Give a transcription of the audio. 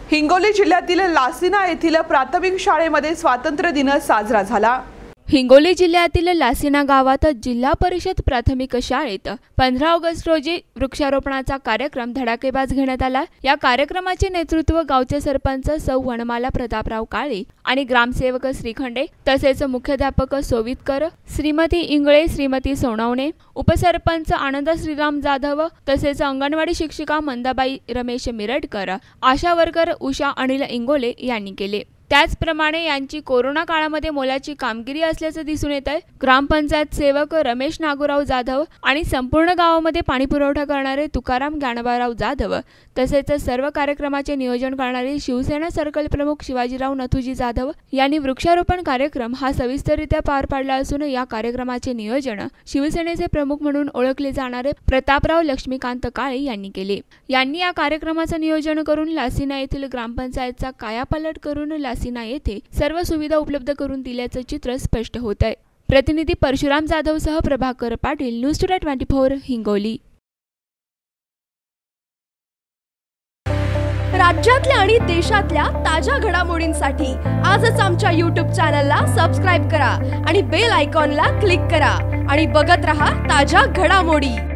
हिंगोली जिल्ह्यातील लासिना येथील प्राथमिक शाळेमध्ये स्वातंत्र्य दिन साजरा झाला। हिंगोली जिल्ह्यातील लासिना गावात जिल्हा परिषद प्राथमिक शाळेत 15 ऑगस्ट रोजी वृक्षारोपणाचा कार्यक्रम धडाकेबाज घेण्यात आला। या कार्यक्रमाचे नेतृत्व गावचे सरपंच सौ वनमाला प्रतापराव काळे आणि ग्रामसेवक श्रीखंडे तसेच मुख्याध्यापक सोवितकर, श्रीमती इंगळे, श्रीमती सोनवणे, उपसरपंच आनंद श्रीराम जाधव तसेच अंगणवाडी शिक्षिका मंदाबाई रमेश मिरटकर, आशा वर्कर उषा अनिल इंगोले यांनी केले। त्याचप्रमाणे यांची कोरोना काळामध्ये मोलाची कामगिरी असल्याचे दिसून येत आहे। ग्रामपंचायत सेवक रमेश नागोराव जाधव आणि संपूर्ण गावामध्ये पाणी पुरवठा करणारे तुकाराम ज्ञानबाराव जाधव तसेच सर्व कार्यक्रमाचे नियोजन करणारे शिवसेना सर्कल प्रमुख शिवाजीराव नथुजी जाधव यांनी वृक्षारोपण कार्यक्रम हा सविस्तररित्या पार पाडला असून या कार्यक्रमाचे नियोजन शिवसेनेचे प्रमुख म्हणून ओळखले जाणारे प्रतापराव लक्ष्मीकांत काळे यांनी केले। यांनी या कार्यक्रमाचे नियोजन करून लासिना येथील ग्रामपंचायतचा कायापालट करून लासिना येथे सर्व सुविधा उपलब्ध करून दिल्याचे चित्र स्पष्ट होत आहे। प्रतिनिधी परशुराम जाधव सह प्रभाकर पाटील, न्यूज टुडे 24 हिंगोली। राज्यातल्या आणि देशातल्या ताज्या घडामोडींसाठी आजच आमच्या YouTube चॅनलला सबस्क्राइब करा आणि बेल आयकॉनला क्लिक करा आणि बघत रहा ताज्या घडामोडी।